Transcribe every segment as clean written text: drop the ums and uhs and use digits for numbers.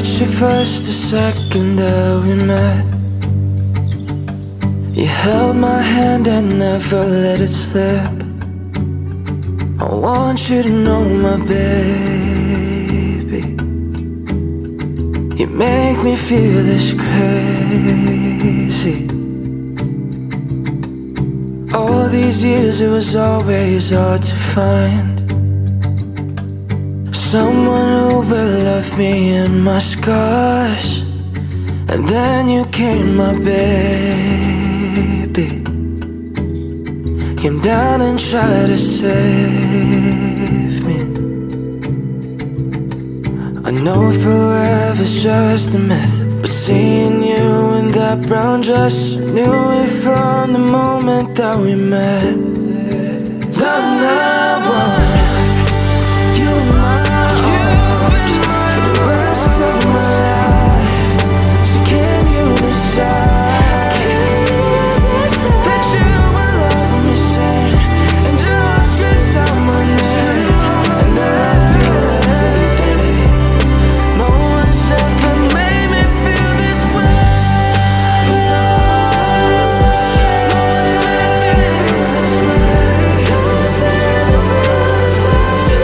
you first the second that we met. You held my hand and never let it slip. I want you to know, my baby, you make me feel this crazy. All these years it was always hard to find someone who will love me and my scars. And then you came, my baby, came down and tried to save me. I know forever's just a myth, but seeing you in that brown dress, I knew it from the moment that we met. Love now, you in my arms for the rest of my life. So can you decide that you will love me sane, and just script out my name, and I feel every day. No one's ever made me feel this way. No one's made me feel this way. No one's made me feel this way.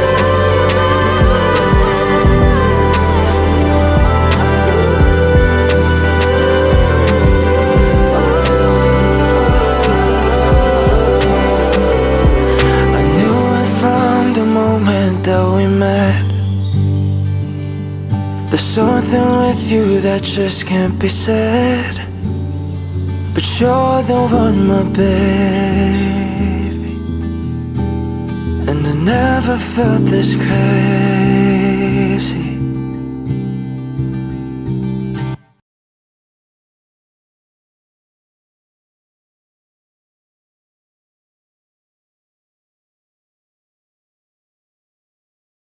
I knew it from the moment that we met. There's something with you that just can't be said. But you're the one, my baby, and I never felt this crazy.